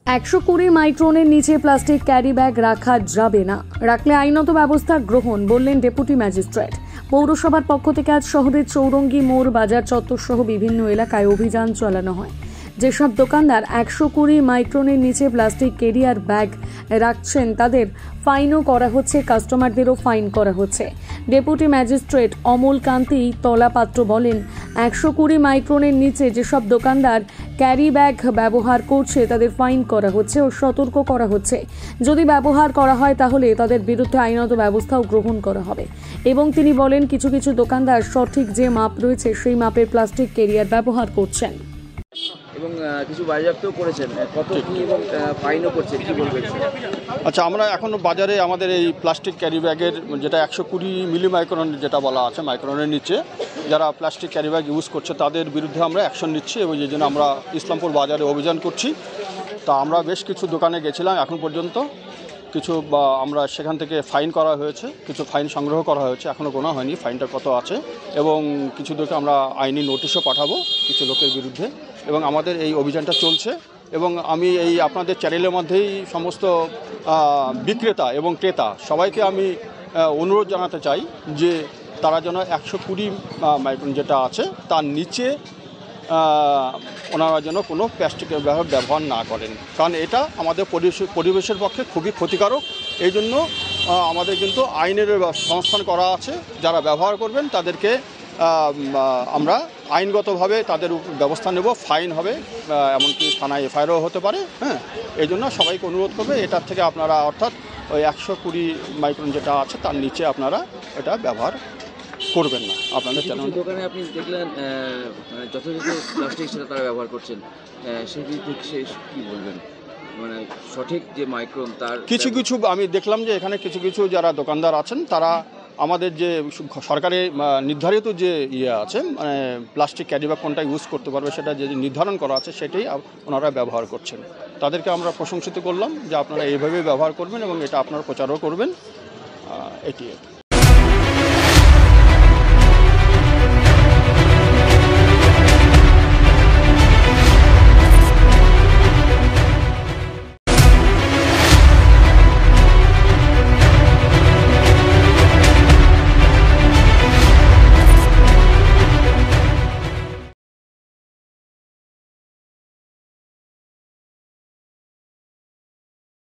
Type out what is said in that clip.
120 মাইক্রনের নিচে plastic carry bag রাখা যাবে না, রাখলে আইনত ব্যবস্থা গ্রহণ, বললেন ডেপুটি ম্যাজিস্ট্রেট। পৌরসভার পক্ষ থেকে আজ শহরের চৌরঙ্গি মোড়, বাজার চত্বর সহ বিভিন্ন এলাকায় অভিযান চালানো হয়। যেসব দোকানদার 120 মাইক্রনের নিচে প্লাস্টিক ক্যারিয়ার ব্যাগ রাখছেন তাদের ফাইনও করা হচ্ছে, কাস্টমারদেরও ফাইন করা হচ্ছে। ডেপুটি ম্যাজিস্ট্রেট অমল কান্তি তলাপাত্র বলেন, 120 মাইক্রনের নিচে যেসব দোকানদার ক্যারি ব্যাগ ব্যবহার করছে তাদের ফাইন করা হচ্ছে ও সতর্ক করা হচ্ছে। যদি ব্যবহার করা হয় তাহলে তাদের বিরুদ্ধে আইনত ব্যবস্থাও গ্রহণ করা হবে। এবং তিনি বলেন, কিছু কিছু দোকানদার সঠিক যে মাপ রয়েছে সেই মাপের প্লাস্টিক ক্যারিয়ার ব্যবহার করছেন এবং কিছু বাজেয়াপ্তও করেছেন। কত কি এবং ফাইনও করছেন, কি বলবেন? আচ্ছা, আমরা এখন বাজারে আমাদের এই প্লাস্টিক ক্যারি ব্যাগের যেটা 120 মিলি মাইক্রন যেটা বলা আছে, মাইক্রনের নিচে যারা প্লাস্টিক ক্যারি ব্যাগ ইউজ করছে তাদের বিরুদ্ধে আমরা অ্যাকশন নিচ্ছি এবং এই জন্য আমরা ইসলামপুর বাজারে অভিযান করছি। তা আমরা বেশ কিছু দোকানে গেছিলাম, এখন পর্যন্ত কিছু আমরা সেখান থেকে ফাইন করা হয়েছে, কিছু ফাইন সংগ্রহ করা হয়েছে, এখনও গোনা হয়নি ফাইনটা কত আছে, এবং কিছু লোকে আমরা আইনি নোটিশও পাঠাবো কিছু লোকের বিরুদ্ধে, এবং আমাদের এই অভিযানটা চলছে। এবং আমি এই আপনাদের চ্যানেলের মধ্যেই সমস্ত বিক্রেতা এবং ক্রেতা সবাইকে আমি অনুরোধ জানাতে চাই যে তারা যেন 120 মাইক্রন যেটা আছে তার নিচে ওনারা যেন কোনো প্লাস্টিকের ব্যবহার না করেন, কারণ এটা আমাদের পরিবেশের পক্ষে খুবই ক্ষতিকারক। এই জন্য আমাদের কিন্তু আইনের সংস্থান করা আছে, যারা ব্যবহার করবেন তাদেরকে আমরা আইনগতভাবে তাদের ব্যবস্থা নেব, ফাইন হবে, এমনকি থানায় এফআইআরও হতে পারে। হ্যাঁ, এই জন্য সবাইকে অনুরোধ করবে এটার থেকে আপনারা, অর্থাৎ ওই 120 মাইক্রন যেটা আছে তার নিচে আপনারা এটা ব্যবহার করবেন না। আপনাদের দোকানে আপনি দেখলেন যথাযথ প্লাস্টিক সেটা তারা ব্যবহার করছেন, সেই কী বলবেন? মানে সঠিক যে মাইক্রন তার কিছু কিছু আমি দেখলাম যে এখানে কিছু কিছু যারা দোকানদার আছেন তারা আমাদের যে সরকারের নির্ধারিত যে আছে, মানে প্লাস্টিক ক্যারি ব্যাগ কোনটা ইউজ করতে পারবে সেটা যে নির্ধারণ করা আছে সেটাই ওনারা ব্যবহার করছেন। তাদেরকে আমরা প্রশংসিত করলাম যে আপনারা এইভাবেই ব্যবহার করবেন এবং এটা আপনারা প্রচারও করবেন, এটি।